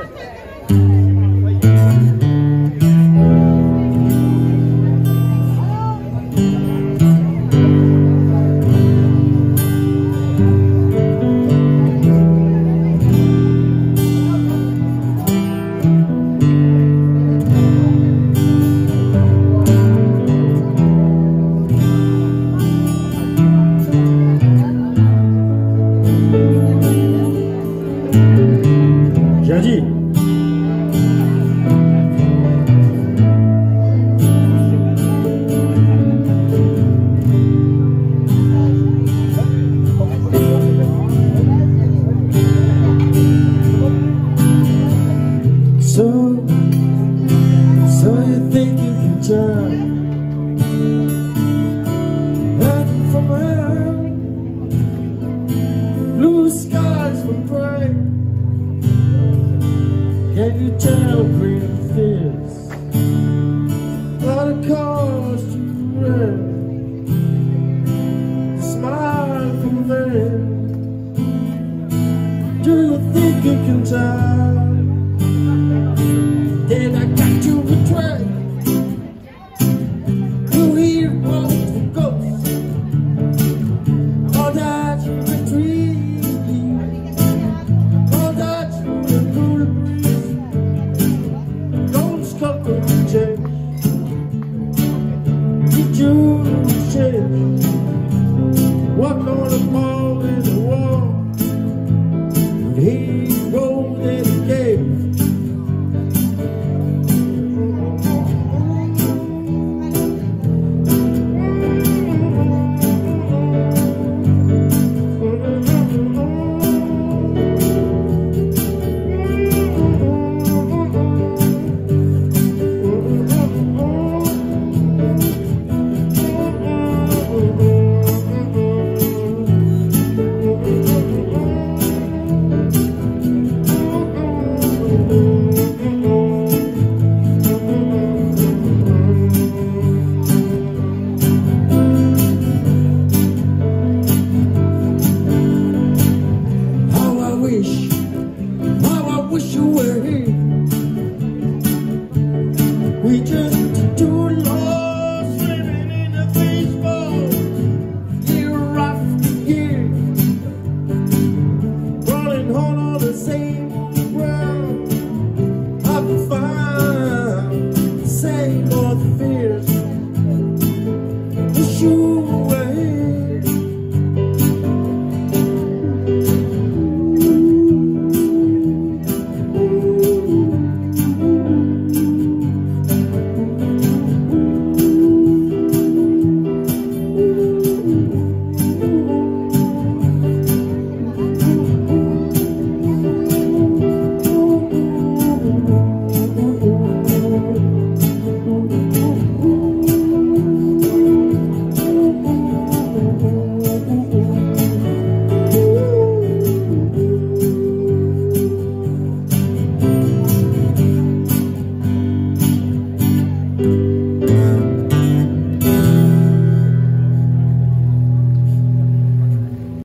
Jadi So you think you can turn heaven from hell, blue skies from gray? Can you tell green fields are the colors to red? Smile from there. Do you think you can tell? Did I catch you betray? You hear both the ghosts, all that you can dream, all that you can do to breathe. Don't sculpture change, did you change?